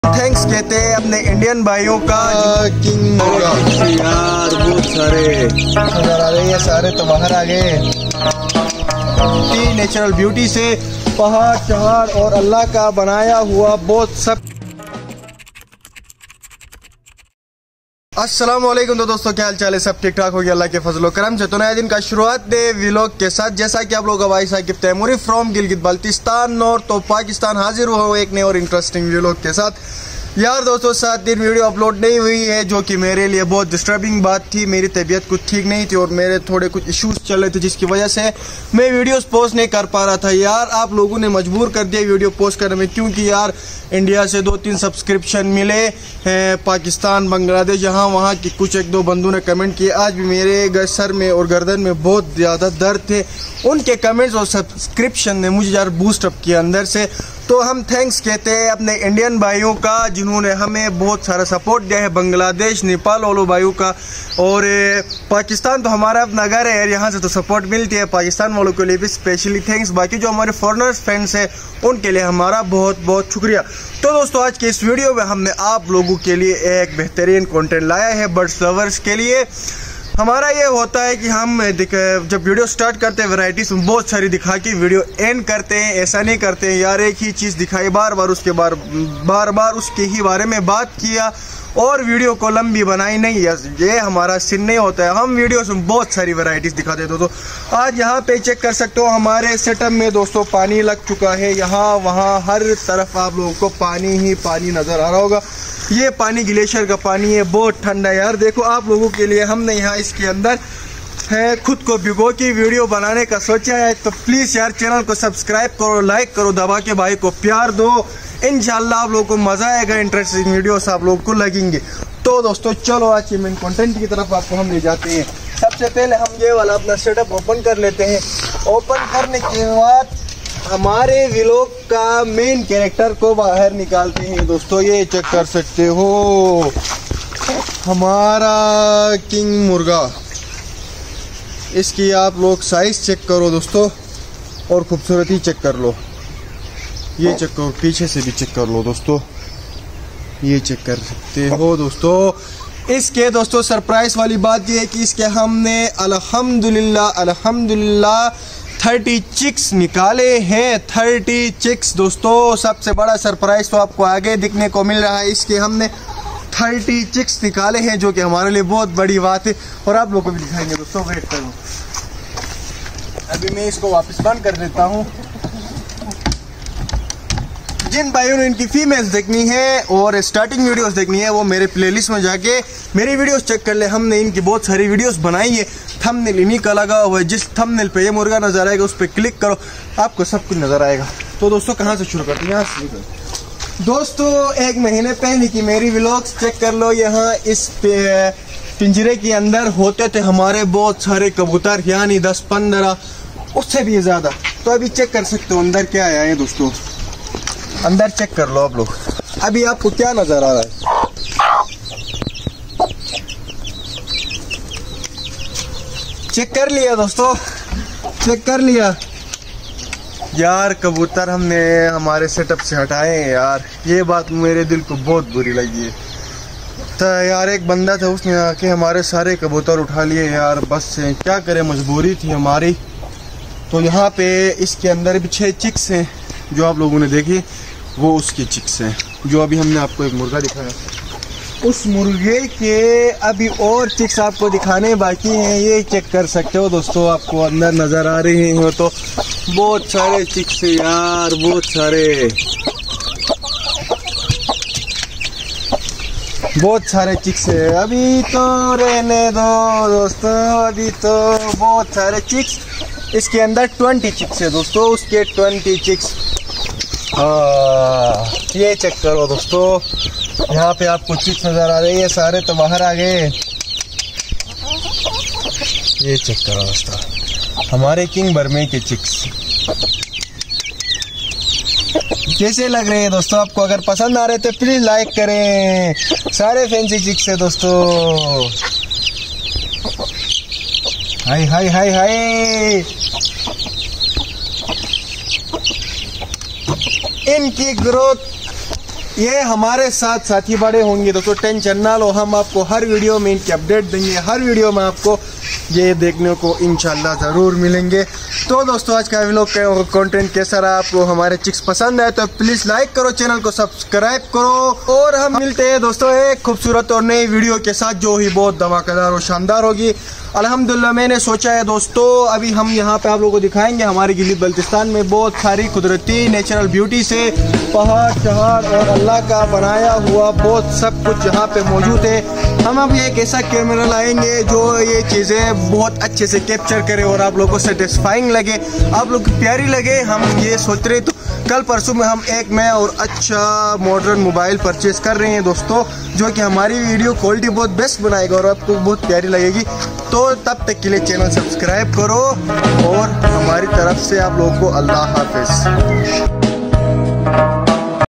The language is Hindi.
थैंक्स कहते हैं अपने इंडियन भाइयों का किंग यार बहुत सारे नजर आ रहे हैं, सारे तो बाहर आ गए। नेचुरल ब्यूटी से पहाड़ चढ़ाड़ और अल्लाह का बनाया हुआ बहुत सब। अस्सलाम वालेकुम तो दोस्तों, क्या हाल चाल है? सब ठीक ठाक हो गया अल्लाह के फजल और करम से। तो नया दिन का शुरुआत दे व्लॉग के साथ, जैसा कि आप लोग भाई Saqib Taimuri from Gilgit Baltistan north of Pakistan हाजिर हुआ एक नए और इंटरेस्टिंग व्लॉग के साथ। यार दोस्तों 7 दिन वीडियो अपलोड नहीं हुई है, जो कि मेरे लिए बहुत डिस्टर्बिंग बात थी। मेरी तबीयत कुछ ठीक नहीं थी और मेरे थोड़े कुछ इश्यूज चल रहे थे, जिसकी वजह से मैं वीडियोस पोस्ट नहीं कर पा रहा था। यार आप लोगों ने मजबूर कर दिया वीडियो पोस्ट करने में, क्योंकि यार इंडिया से 2-3 सब्सक्रिप्शन मिले हैं, पाकिस्तान बांग्लादेश यहाँ वहाँ की कुछ 1-2 बंदों ने कमेंट किए। आज भी मेरे सर में और गर्दन में बहुत ज़्यादा दर्द थे। उनके कमेंट्स और सब्सक्रिप्शन ने मुझे यार बूस्टअप किया अंदर से। तो हम थैंक्स कहते हैं अपने इंडियन भाइयों का, जिन्होंने हमें बहुत सारा सपोर्ट दिया है, बांग्लादेश नेपाल वालों भाइयों का। और पाकिस्तान तो हमारा अपना घर है यार, यहाँ से तो सपोर्ट मिलती है। पाकिस्तान वालों के लिए भी स्पेशली थैंक्स। बाकी जो हमारे फॉरेनर्स फ्रेंड्स हैं उनके लिए हमारा बहुत बहुत शुक्रिया। तो दोस्तों आज के इस वीडियो में हमने आप लोगों के लिए एक बेहतरीन कंटेंट लाया है बर्ड्स लवर्स के लिए। हमारा ये होता है कि हम जब वीडियो स्टार्ट करते हैं वैरायटीज बहुत सारी दिखा के वीडियो एंड करते हैं। ऐसा नहीं करते हैं यार एक ही चीज़ दिखाई बार बार उसके ही बारे में बात किया और वीडियो को लंबी बनाई नहीं। ये हमारा सीन नहीं होता है। हम वीडियोस में बहुत सारी वैरायटीज दिखाते हैं। तो आज यहाँ पे चेक कर सकते हो हमारे सेटअप में दोस्तों पानी लग चुका है। यहाँ वहाँ हर तरफ आप लोगों को पानी ही पानी नज़र आ रहा होगा। ये पानी ग्लेशियर का पानी है, बहुत ठंडा है यार। देखो आप लोगों के लिए हमने यहाँ इसके अंदर है खुद को भिगो की वीडियो बनाने का सोचा है। तो प्लीज़ यार चैनल को सब्सक्राइब करो, लाइक करो, दबा के भाई को प्यार दो। इंशाल्लाह आप लोगों को मज़ा आएगा, इंटरेस्टिंग वीडियोस आप लोगों को लगेंगे। तो दोस्तों चलो आज के मेन कंटेंट की तरफ आपको हम ले जाते हैं। सबसे पहले हम ये वाला अपना सेटअप ओपन कर लेते हैं। ओपन करने के बाद हमारे व्लॉग का मेन कैरेक्टर को बाहर निकालते हैं। दोस्तों ये चेक कर सकते हो हमारा किंग मुर्गा। इसकी आप लोग साइज चेक करो दोस्तों और खूबसूरती चेक कर लो। ये चेक करो, पीछे से भी चेक कर लो दोस्तों, ये चेक कर सकते हो दोस्तों। इसके दोस्तों सरप्राइज वाली बात ये है कि इसके हमने अल्हम्दुलिल्लाह 30 चिक्स निकाले हैं। 30 चिक्स दोस्तों, सबसे बड़ा सरप्राइज तो आपको आगे दिखने को मिल रहा है। इसके हमने 30 चिक्स निकाले हैं, जो कि हमारे लिए बहुत बड़ी बात है और आप लोगों को भी दिखाएंगे दोस्तों। वेट करो, अभी मैं इसको वापस बंद कर देता हूँ। जिन भाइयों ने इनकी फीमेल्स देखनी है और स्टार्टिंग वीडियोस देखनी है वो मेरे प्लेलिस्ट में जाके मेरी वीडियोस चेक कर ले। हमने इनकी बहुत सारी वीडियोस बनाई है। थंबनेल इन्हीं का लगा हुआ है। जिस थंबनेल पे ये मुर्गा नजर आएगा उस पर क्लिक करो, आपको सब कुछ नजर आएगा। तो दोस्तों कहाँ से शुरू करते हैं? यहाँ से दोस्तों 1 महीने पहले की मेरी व्लॉग्स चेक कर लो। यहाँ इस पिंजरे के अंदर होते थे हमारे बहुत सारे कबूतर, यानी 10-15 उससे भी ज़्यादा। तो अभी चेक कर सकते हो अंदर क्या आया है दोस्तों। अंदर चेक कर लो आप लोग। अभी आपको क्या नजर आ रहा है? चेक कर लिया दोस्तों, चेक कर लिया यार। कबूतर हमने हमारे सेटअप से हटाए हैं यार। ये बात मेरे दिल को बहुत बुरी लगी है। तो यार एक बंदा था, उसने आके हमारे सारे कबूतर उठा लिए यार। बस से क्या करें, मजबूरी थी हमारी। तो यहाँ पे इसके अंदर भी 6 चिक्स हैं, जो आप लोगों ने देखी वो उसके चिक्स हैं। जो अभी हमने आपको एक मुर्गा दिखाया, उस मुर्गे के अभी और चिक्स आपको दिखाने बाकी हैं। ये चेक कर सकते हो दोस्तों, आपको अंदर नज़र आ रहे हो तो बहुत सारे चिक्स हैं यार, बहुत सारे चिक्स है। अभी तो रहने दो दोस्तों, अभी तो बहुत सारे चिक्स। इसके अंदर 20 चिक्स है दोस्तों, उसके 20 चिक्स। ये चेक करो दोस्तों, यहाँ पे आपको चिक्स नजर आ रही है, सारे तो बाहर आ गए। ये चेक करो दोस्तों हमारे किंग बर्मे के चिक्स कैसे लग रहे हैं दोस्तों। आपको अगर पसंद आ रहे तो प्लीज लाइक करें। सारे फैंसी चिक्स है दोस्तों। हाय हाय हाय हाय। इनकी ग्रोथ ये हमारे साथ साथी बड़े होंगे दोस्तों, टेंशन ना लो, हम आपको हर वीडियो में इनकी अपडेट देंगे, हर वीडियो में आपको ये देखने को इंशाल्लाह ज़रूर मिलेंगे। तो दोस्तों आज का व्लॉग कंटेंट कैसा रहा, आपको हमारे चिक्स पसंद आए तो प्लीज़ लाइक करो, चैनल को सब्सक्राइब करो और हम मिलते हैं दोस्तों एक खूबसूरत और नई वीडियो के साथ जो ही बहुत धमाकेदार और शानदार होगी। अल्हम्दुलिल्लाह मैंने सोचा है दोस्तों अभी हम यहाँ पे आप लोगों को दिखाएंगे हमारे गिलगित बल्तिस्तान में बहुत सारी कुदरती नेचुरल ब्यूटी से पहाड़ शहर और अल्लाह का बनाया हुआ बहुत सब कुछ यहाँ पे मौजूद है। हम अब एक ऐसा कैमरा लाएंगे जो ये चीज़ें बहुत अच्छे से कैप्चर करे और आप लोगों को सेटिस्फाइंग लगे, आप लोग को प्यारी लगे। हम ये सोच रहे तो कल परसों में हम एक नया और अच्छा मॉडर्न मोबाइल परचेज कर रहे हैं दोस्तों, जो कि हमारी वीडियो क्वालिटी बहुत बेस्ट बनाएगा और आपको बहुत प्यारी लगेगी। तो तब तक के लिए चैनल सब्सक्राइब करो और हमारी तरफ से आप लोगों को अल्लाह हाफिज़।